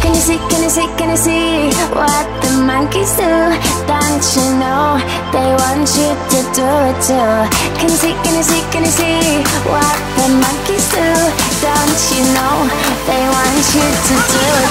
can you see what the monkeys do? Don't you know they want you to do it too? Can you see what the monkeys do? Don't you know they want you to do it